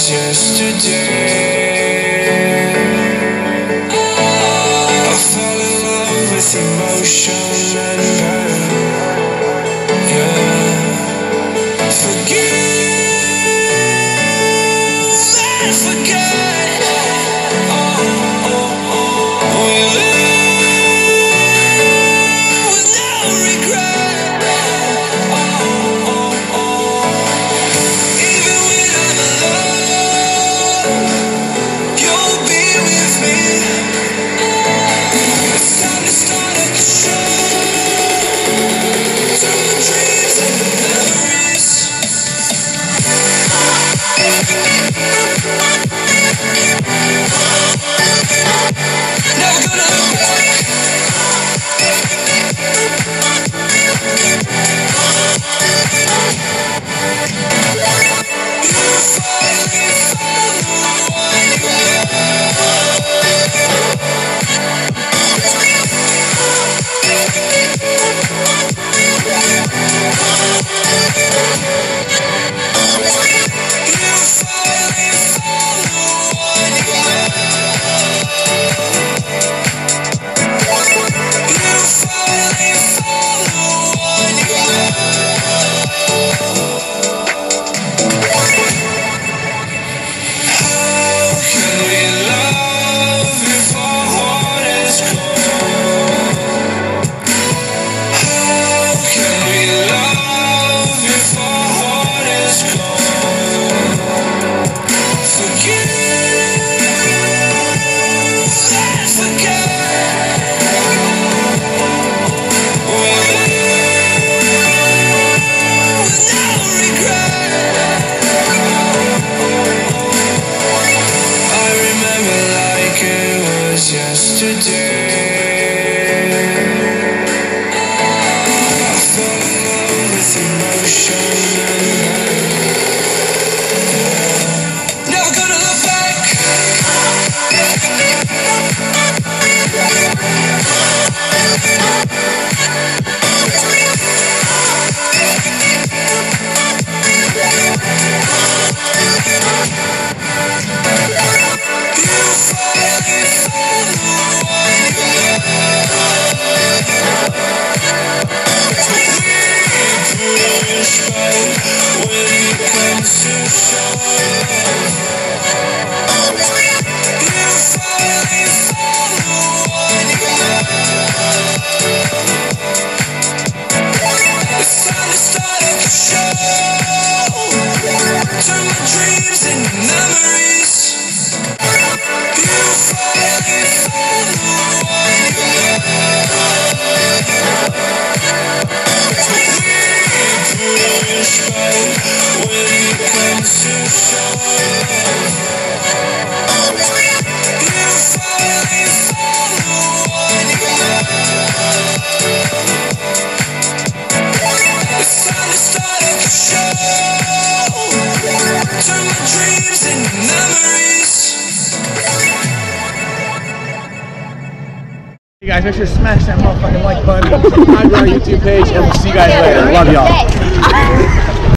was yesterday. I fell in love with emotion and burn. Yeah. Forgive and forget. We live with no regret. Even when I'm alone, you'll be with me. It's time to start up the show. Turn my dreams into memories. Never gonna look back. You finally found the one you You guys, make sure to smash that motherfucking like button, subscribe to our YouTube page, and we'll see you guys later. Love y'all.